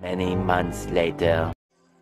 Many months later.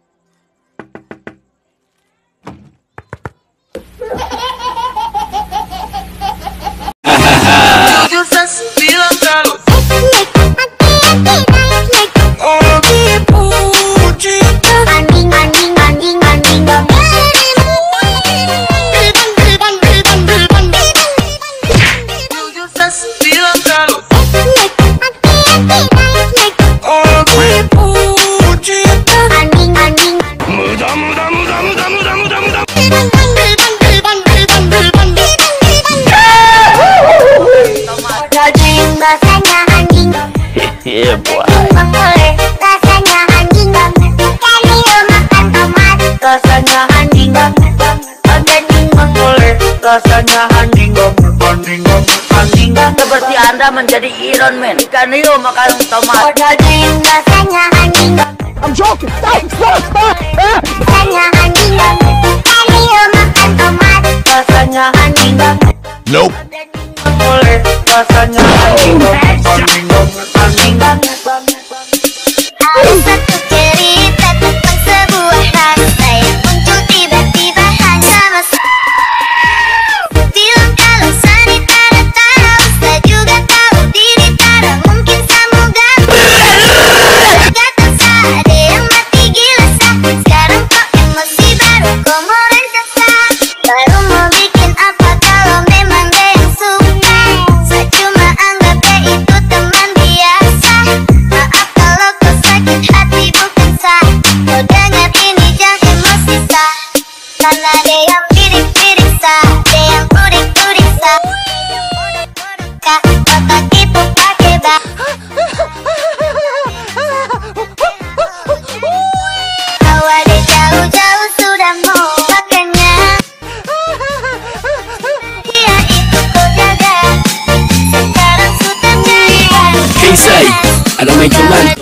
Yeah, boy. Rasanya anjing banget. Kali makan tomat. Rasanya anjing banget. Anjing banget. Rasanya anjing banget. Anjing banget. Seperti Anda menjadi Iron Man. Ikan hiu makan tomat. Rasanya anjing banget. I'm joking. Stop. Rasanya anjing banget. Kali makan tomat. Rasanya anjing banget. Nope. Rasanya anjing banget. Anjing banget. Ada satu cerita tentang sebuah rasa yang muncul tiba-tiba hanya masa. Bilang kalau Sani tak tahu, saya juga tahu diri tak mungkin semoga. Kata ada yang mati gila sakit. Sekarang kok emosi baru kok mau rancasa. Baru mau bikin apa kalau memang dia yang suka. Saya cuma anggap dia itu teman biasa. Maaf kalau kau sakit hati bukan saya. Kau dengar ini jangan emosi saya. Karena dia yang pirik-pirik saya, dia yang udik-udik saya. Kak, otak itu pakai bak. Bawa dia jauh-jauh sudah mau makannya. Dia itu kau jaga. Sekarang sultannya hilang. Can't say I don't make you money.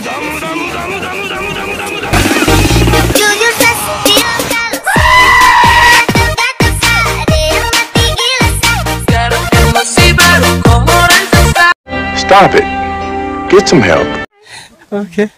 Jujur saya bilang kalau kata-kata saya dia yang mati gila sakit. Sekarang emosi baru kau mau rancasa. Stop it. Get some help. Okay.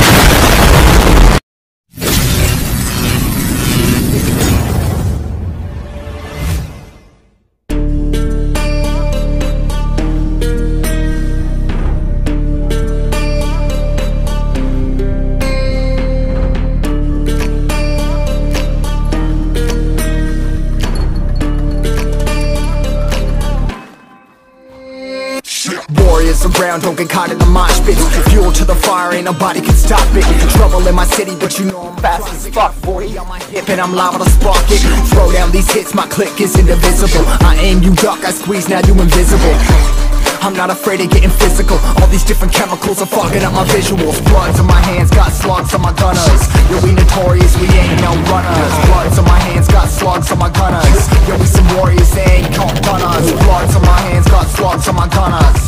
Warriors around, don't get caught in the mosh pit. Fuel to the fire, ain't nobody can stop it. Trouble in my city, but you know I'm fast as fuck. 40 on my hip and I'm liable to spark it. Throw down these hits, my click is indivisible. I aim, you duck, I squeeze, now you invisible. I'm not afraid of getting physical. All these different chemicals are fogging up my visuals. Bloods on my hands, got slugs on my gunners. Yo, we notorious, we ain't no runners. Bloods on my hands, got slugs on my gunners. Yo, we some warriors, they ain't gon' done us. Bloods on my hands, got slugs on my gunners.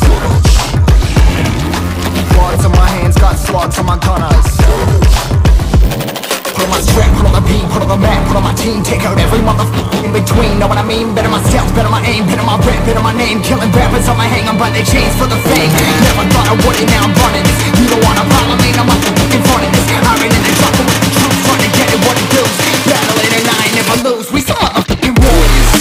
Bloods on my hands, got slugs on my gunners. Put on my strap, put on the beat, put on the map, put on my team. Take out every motherfucker in between, know what I mean? Better myself, better my aim, better my rap, better my name. Killing rappers on my hang, I'm by their chains for the fame. Never thought I would it, now I'm running this. You don't wanna follow me, I'm up in front of this. I ran in the trucker with the truth, trying to get it what it does. Battling and I ain't never lose, we some motherfucking warriors.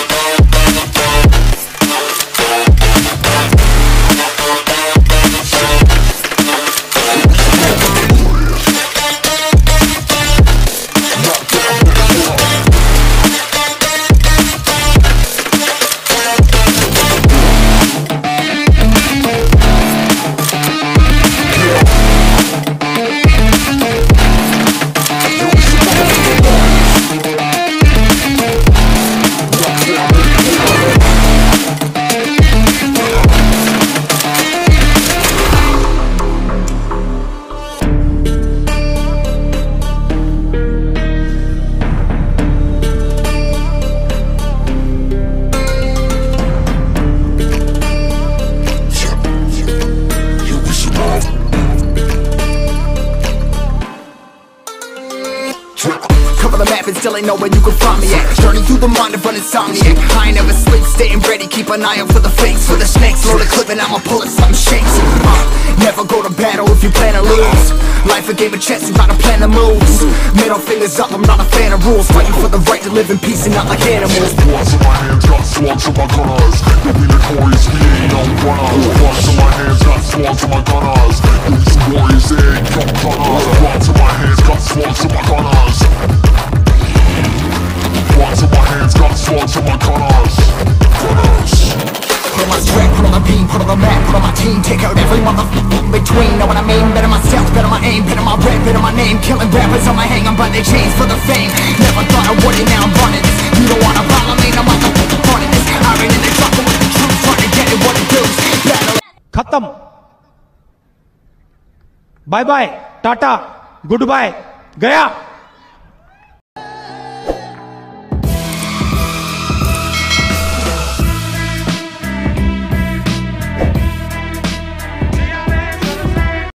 Cover the map and still ain't know where you can find me at. Journey through the mind of an insomniac. I ain't never sleep, staying ready, keep an eye out for the fakes. For the snakes, load a clip and I'ma pull it, something shakes. Never go to battle if you plan to lose. a game of chess, you gotta plan the moves. Middle fingers up, I'm not a fan of rules. Fighting for the right to live in peace and not like animals. Bloods in my hands, got swords in my gunners. You'll be notorious, we ain't no runners. Bloods in my hands, got swords in my gunners. You'll be some warriors, they ain't no gunners. Bloods in my hands, got swords in my gunners. Bloods in my hands, got swords in my gunners. Put on my strap, put on the beam, put on the map, put on my team. Take out every motherfucker in between. Know what I mean? Better myself, better my aim, better my rap, better my name. Killing rappers on my hang, I'm by their chains for the fame. Never thought I would it, now I'm running this. You don't wanna follow me, I'm out the front of this. I ran in the trucker with the truth, trying to get it what it does. Battle. खत्म bye bye tata good bye गया